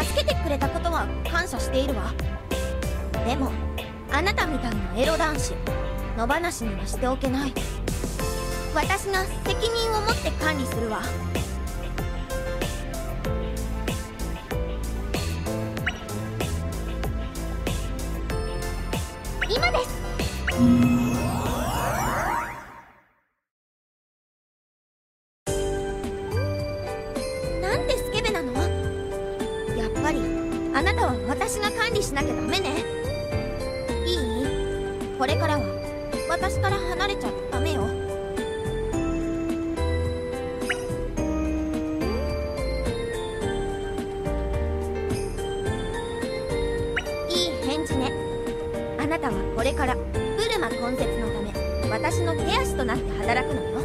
助けてくれたことは感謝しているわ。でもあなたみたいなエロ男子野放しにはしておけない。私が責任を持って管理するわ。今です。なんでスケベなの？やっぱりあなたは私が管理しなきゃダメね。いい？これからは私から離れちゃダメよ。いい返事ね。あなたはこれからブルマ根絶のため私の手足となって働くのよ。